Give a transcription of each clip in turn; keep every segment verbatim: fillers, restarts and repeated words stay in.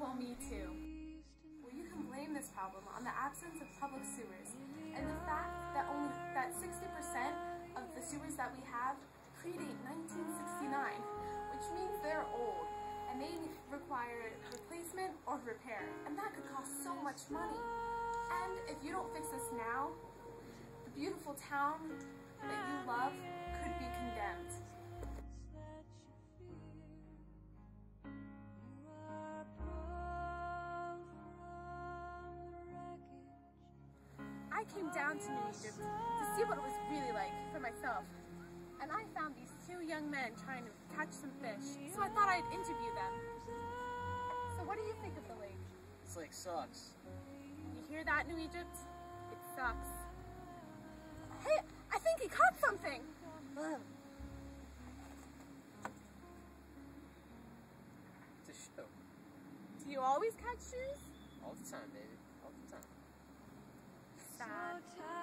Well, me too. Well, you can blame this problem on the absence of public sewers and the fact that only that sixty percent of the sewers that we have predate nineteen sixty-nine, which means they're old and they require replacement or repair, and that could cost so much money. And if you don't fix this now, the beautiful town that you love could be condemned. I came down to New Egypt to see what it was really like for myself, and I found these two young men trying to catch some fish, so I thought I'd interview them. So what do you think of the lake? This lake sucks. You hear that, New Egypt? It sucks. Hey, I think he caught something! It's a show. Do you always catch shoes? All the time, baby. All the time. Sad.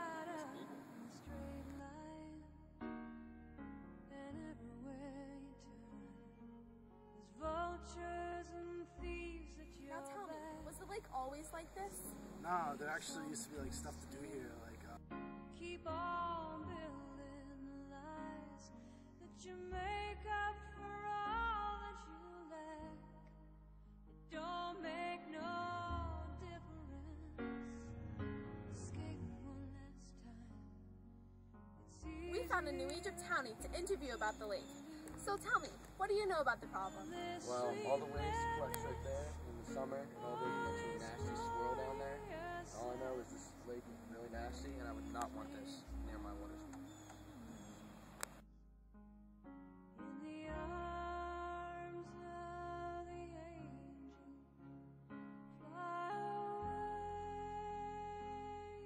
Now tell me, was the lake always like this? No, there actually used to be like stuff to do here, like uh... keep on building the lies that you make up for all that you lack. It don't make no difference. Escape one last time. We found a New Egypt townie to interview about the lake. So tell me, what do you know about the problem? Well, all the waste collects right there in the summer, and all the like, nasty swirl down there. All I know is this lake is really nasty, and I would not want this near my water source. In the arms of the angel, fly away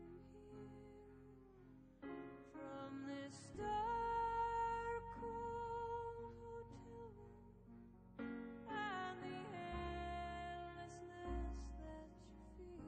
from here, from this dark, cold hotel room, and the endlessness that you feel.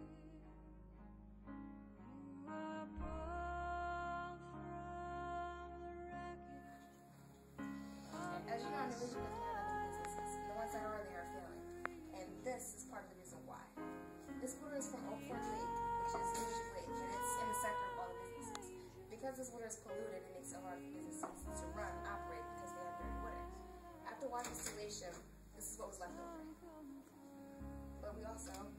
You are born from the wreckage. As you know, New Egypt doesn't have any businesses. The ones that are there are failing. And this is part of the reason why. This water is from Oak Fork Lake, which is New Egypt Lake, and it's in the center of all the businesses. Because this water is polluted, it makes it hard for businesses to run, operate, because they have dirty water. After water distillation, this is what was left over. But we also